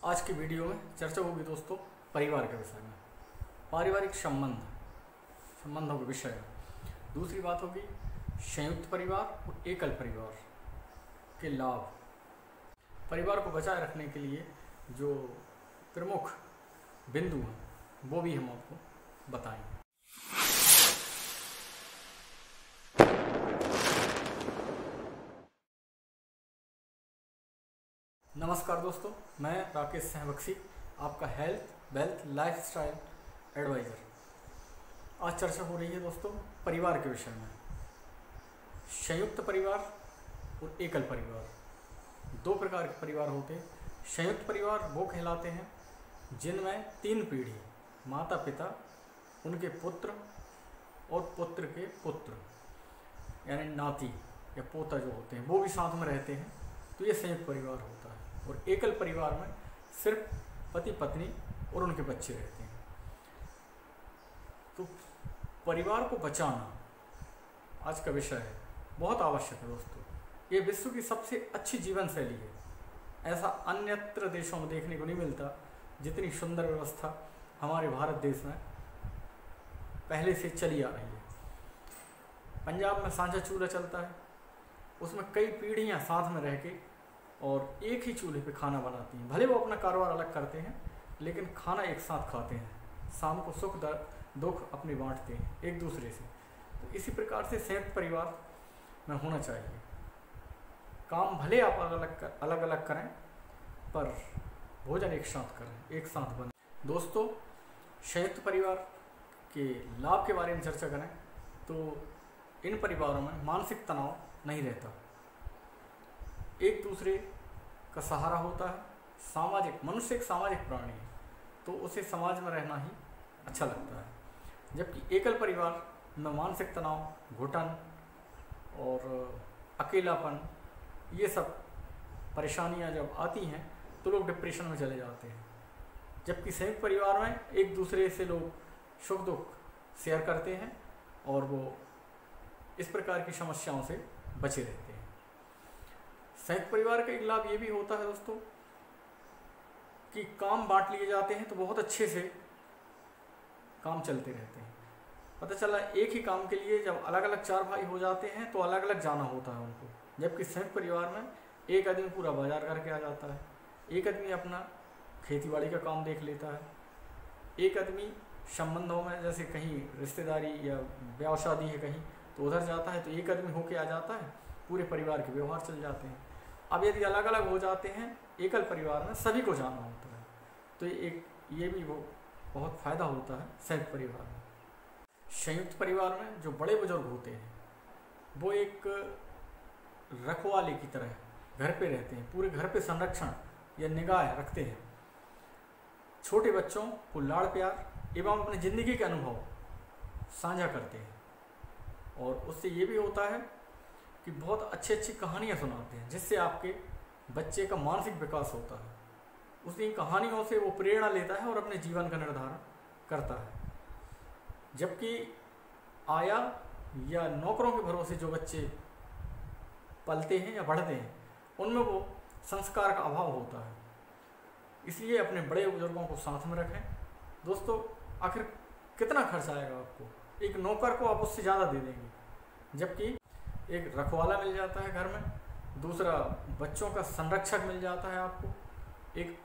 आज की वीडियो में चर्चा होगी दोस्तों परिवार के विषय में, पारिवारिक संबंधों के विषय में। दूसरी बात होगी संयुक्त परिवार और एकल परिवार के लाभ। परिवार को बचाए रखने के लिए जो प्रमुख बिंदु हैं वो भी हम आपको बताएंगे। नमस्कार दोस्तों, मैं राकेश सहबक्सी, आपका हेल्थ वेल्थ लाइफस्टाइल एडवाइज़र। आज चर्चा हो रही है दोस्तों परिवार के विषय में। संयुक्त परिवार और एकल परिवार, दो प्रकार के परिवार होते हैं। संयुक्त परिवार वो कहलाते हैं जिनमें 3 पीढ़ी, माता पिता, उनके पुत्र और पुत्र के पुत्र यानी नाती या पोता जो होते हैं वो भी साथ में रहते हैं, तो ये संयुक्त परिवार होता है। और एकल परिवार में सिर्फ पति पत्नी और उनके बच्चे रहते हैं। तो परिवार को बचाना आज का विषय है, बहुत आवश्यक है दोस्तों। ये विश्व की सबसे अच्छी जीवन शैली है। ऐसा अन्यत्र देशों में देखने को नहीं मिलता जितनी सुंदर व्यवस्था हमारे भारत देश में पहले से चली आ रही है। पंजाब में साझा चूल्हा चलता है, उसमें कई पीढ़ियां साथ में रह के और एक ही चूल्हे पे खाना बनाती हैं। भले वो अपना कारोबार अलग करते हैं लेकिन खाना एक साथ खाते हैं। शाम को सुख दुख अपने बांटते हैं एक दूसरे से। तो इसी प्रकार से संयुक्त परिवार में होना चाहिए। काम भले आप अलग अलग करें पर भोजन एक साथ करें, एक साथ बने। दोस्तों, संयुक्त परिवार के लाभ के बारे में चर्चा करें तो इन परिवारों में मानसिक तनाव नहीं रहता, एक दूसरे का सहारा होता है। मनुष्य एक सामाजिक प्राणी है तो उसे समाज में रहना ही अच्छा लगता है। जबकि एकल परिवार में मानसिक तनाव, घुटन और अकेलापन, ये सब परेशानियां जब आती हैं तो लोग डिप्रेशन में चले जाते हैं। जबकि संयुक्त परिवार में एक दूसरे से लोग सुख दुख शेयर करते हैं और वो इस प्रकार की समस्याओं से बचे रहते हैं। संयुक्त परिवार का एक लाभ ये भी होता है दोस्तों कि काम बांट लिए जाते हैं तो बहुत अच्छे से काम चलते रहते हैं। पता चला एक ही काम के लिए जब अलग अलग 4 भाई हो जाते हैं तो अलग अलग जाना होता है उनको। जबकि संयुक्त परिवार में एक आदमी पूरा बाजार करके आ जाता है, एक आदमी अपना खेतीबाड़ी का काम देख लेता है, एक आदमी संबंधों में जैसे कहीं रिश्तेदारी या ब्याह शादी है कहीं तो उधर जाता है तो एक आदमी होके आ जाता है, पूरे परिवार के व्यवहार चल जाते हैं। अब यदि अलग अलग हो जाते हैं एकल परिवार में सभी को जाना होता है, तो ये भी वो बहुत फ़ायदा होता है संयुक्त परिवार में। संयुक्त परिवार में जो बड़े बुजुर्ग होते हैं वो एक रखवाले की तरह घर पे रहते हैं, पूरे घर पे संरक्षण या निगाह रखते हैं। छोटे बच्चों को लाड़ प्यार एवं अपनी ज़िंदगी के अनुभव साझा करते हैं और उससे ये भी होता है कि बहुत अच्छी कहानियाँ सुनाते हैं जिससे आपके बच्चे का मानसिक विकास होता है। उसी कहानियों से वो प्रेरणा लेता है और अपने जीवन का निर्धारण करता है। जबकि आया या नौकरों के भरोसे जो बच्चे पलते हैं या बढ़ते हैं उनमें वो संस्कार का अभाव होता है। इसलिए अपने बड़े बुजुर्गों को साथ में रखें। दोस्तों, आखिर कितना खर्च आएगा आपको? एक नौकर को आप उससे ज़्यादा दे देंगे, जबकि एक रखवाला मिल जाता है घर में, दूसरा बच्चों का संरक्षक मिल जाता है आपको, एक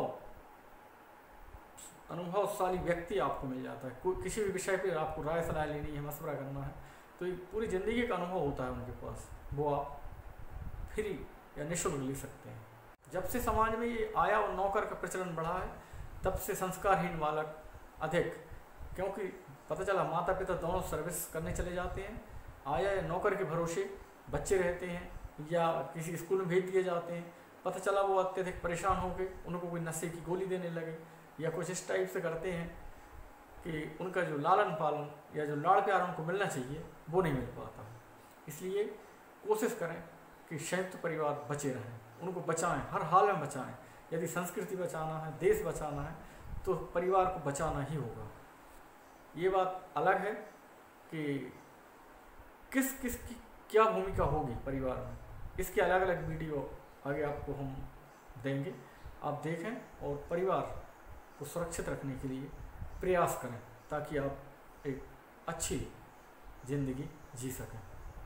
अनुभवशाली व्यक्ति आपको मिल जाता है। कोई किसी भी विषय पे आपको राय सलाह लेनी है, मशवरा करना है तो एक पूरी ज़िंदगी का अनुभव होता है उनके पास, वो आप फ्री या निःशुल्क ले सकते हैं। जब से समाज में ये आया और नौकर का प्रचलन बढ़ा है तब से संस्कारहीन बालक अधिक, क्योंकि पता चला माता पिता दोनों सर्विस करने चले जाते हैं, आया या नौकर के भरोसे बच्चे रहते हैं या किसी स्कूल में भेज दिए जाते हैं। पता चला वो अत्यधिक परेशान होकर उनको कोई नशे की गोली देने लगे या कुछ इस टाइप से करते हैं कि उनका जो लालन पालन या जो लाड़ प्यार उनको मिलना चाहिए वो नहीं मिल पाता। इसलिए कोशिश करें कि संयुक्त परिवार बचे रहें, उनको बचाएं, हर हाल में बचाएं। यदि संस्कृति बचाना है, देश बचाना है तो परिवार को बचाना ही होगा। ये बात अलग है कि किस की क्या भूमिका होगी परिवार में, इसके अलग अलग वीडियो आगे आपको हम देंगे। आप देखें और परिवार को सुरक्षित रखने के लिए प्रयास करें, ताकि आप एक अच्छी ज़िंदगी जी सकें।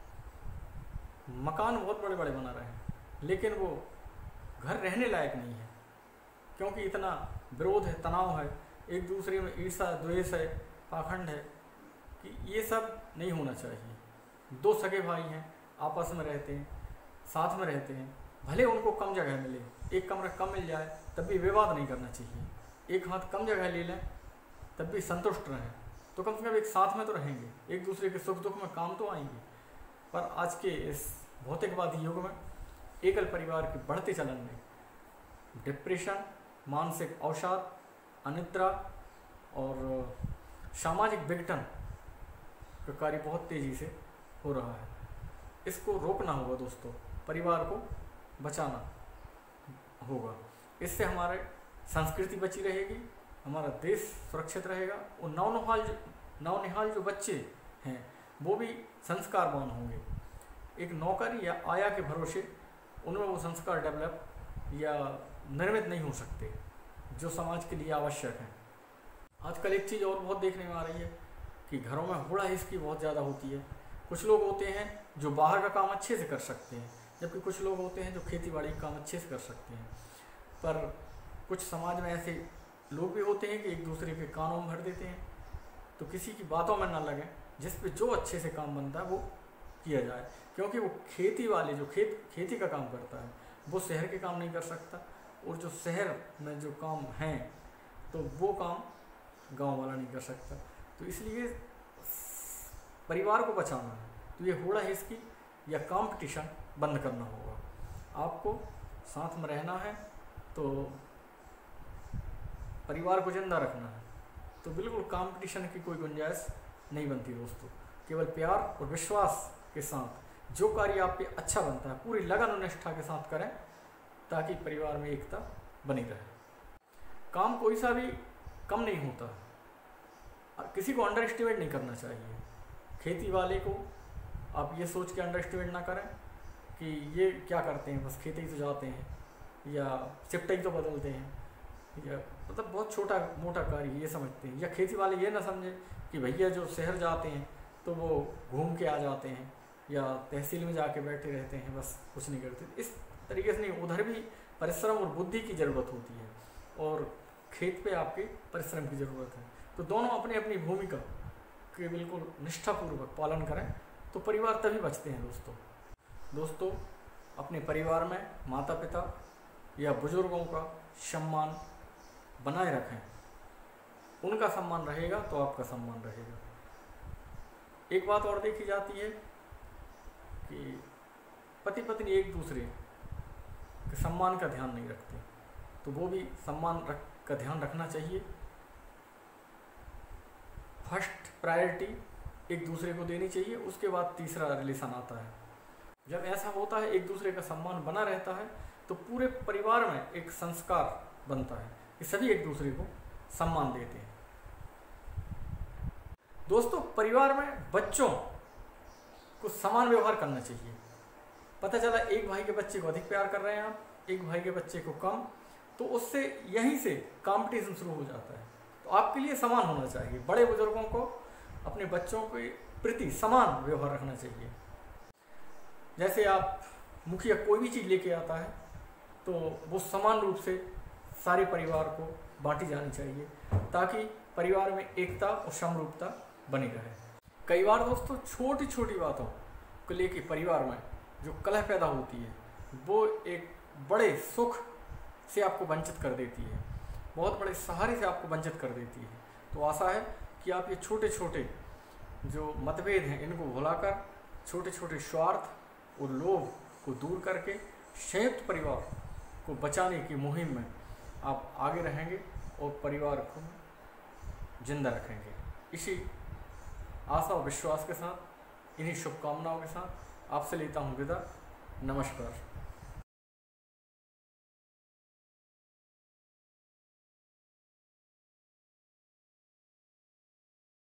मकान बहुत बड़े बड़े बना रहे हैं, लेकिन वो घर रहने लायक नहीं है, क्योंकि इतना विरोध है, तनाव है, एक दूसरे में ईर्ष्या द्वेष है, पाखंड है, कि ये सब नहीं होना चाहिए। दो सगे भाई हैं, आपस में रहते हैं, साथ में रहते हैं, भले उनको कम जगह मिले, एक कमरा कम मिल जाए तब भी विवाद नहीं करना चाहिए। एक हाथ कम जगह ले लें तब भी संतुष्ट रहें, तो कम से कम एक साथ में तो रहेंगे, एक दूसरे के सुख दुख में काम तो आएंगे। पर आज के इस भौतिकवादी युग में एकल परिवार के बढ़ते चलन में डिप्रेशन, मानसिक अवसाद, अनिद्रा और सामाजिक विघटन का कार्य बहुत तेज़ी से हो रहा है। इसको रोकना होगा दोस्तों, परिवार को बचाना होगा। इससे हमारे संस्कृति बची रहेगी, हमारा देश सुरक्षित रहेगा, और नौनिहाल जो बच्चे हैं वो भी संस्कारवान होंगे। एक नौकरी या आया के भरोसे उनमें वो संस्कार डेवलप या निर्मित नहीं हो सकते जो समाज के लिए आवश्यक है। आजकल एक चीज़ और बहुत देखने में आ रही है कि घरों में होड़ा हिसकी बहुत ज़्यादा होती है। कुछ लोग होते हैं जो बाहर का काम अच्छे से कर सकते हैं, जबकि कुछ लोग होते हैं जो खेती बाड़ी का काम अच्छे से कर सकते हैं। पर कुछ समाज में ऐसे लोग भी होते हैं कि एक दूसरे के कानों में भर देते हैं, तो किसी की बातों में ना लगे, जिस पे जो अच्छे से काम बनता है वो किया जाए, क्योंकि वो खेती वाले जो खेती का काम करता है वो शहर के काम नहीं कर सकता, और जो शहर में जो काम हैं तो वो काम गांव वाला नहीं कर सकता। तो इसलिए परिवार को बचाना है तो ये होड़ा हिसकी या कंपटीशन बंद करना होगा। आपको साथ में रहना है तो परिवार को जिंदा रखना है, तो बिल्कुल कंपटीशन की कोई गुंजाइश नहीं बनती दोस्तों। केवल प्यार और विश्वास के साथ जो कार्य आप पे अच्छा बनता है पूरी लगन और निष्ठा के साथ करें, ताकि परिवार में एकता बनी रहे। काम कोई सा भी कम नहीं होता, किसी को अंडर एस्टिमेट नहीं करना चाहिए। खेती वाले को आप ये सोच के अंडर एस्टिमेट ना करें कि ये क्या करते हैं, बस खेती ही तो जाते हैं या चिपटा ही तो बदलते हैं, या मतलब बहुत छोटा मोटा कार्य ये समझते हैं। या खेती वाले ये ना समझे कि भैया जो शहर जाते हैं तो वो घूम के आ जाते हैं या तहसील में जाके बैठे रहते हैं, बस कुछ नहीं करते। इस तरीके से नहीं, उधर भी परिश्रम और बुद्धि की ज़रूरत होती है और खेत पे आपके परिश्रम की ज़रूरत है। तो दोनों अपनी अपनी भूमिका के बिल्कुल निष्ठापूर्वक पालन करें तो परिवार तभी बचते हैं दोस्तों। अपने परिवार में माता पिता या बुजुर्गों का सम्मान बनाए रखें, उनका सम्मान रहेगा तो आपका सम्मान रहेगा। एक बात और देखी जाती है कि पति पत्नी एक दूसरे के सम्मान का ध्यान नहीं रखते, तो वो भी सम्मान का ध्यान रखना चाहिए। फर्स्ट प्रायोरिटी एक दूसरे को देनी चाहिए, उसके बाद तीसरा रिलेशन आता है। जब ऐसा होता है, एक दूसरे का सम्मान बना रहता है, तो पूरे परिवार में एक संस्कार बनता है कि सभी एक दूसरे को सम्मान देते हैं। दोस्तों, परिवार में बच्चों को समान व्यवहार करना चाहिए। पता चला एक भाई के बच्चे को अधिक प्यार कर रहे हैं आप, एक भाई के बच्चे को कम, तो उससे यहीं से कंपटीशन शुरू हो जाता है। तो आपके लिए समान होना चाहिए। बड़े बुजुर्गों को अपने बच्चों के प्रति समान व्यवहार रखना चाहिए। जैसे आप मुखिया कोई भी चीज़ लेके आता है तो वो समान रूप से सारे परिवार को बांटी जानी चाहिए, ताकि परिवार में एकता और समरूपता बनी रहे। कई बार दोस्तों छोटी छोटी बातों को लेके परिवार में जो कलह पैदा होती है वो एक बड़े सुख से आपको वंचित कर देती है, बहुत बड़े सहारे से आपको वंचित कर देती है। तो आशा है कि आप ये छोटे छोटे जो मतभेद हैं इनको भुलाकर छोटे छोटे स्वार्थ और लोभ को दूर करके संयुक्त परिवार को बचाने की मुहिम में आप आगे रहेंगे और परिवार को जिंदा रखेंगे। इसी आशा और विश्वास के साथ, इन्हीं शुभकामनाओं के साथ आपसे लेता हूँ विदा। नमस्कार।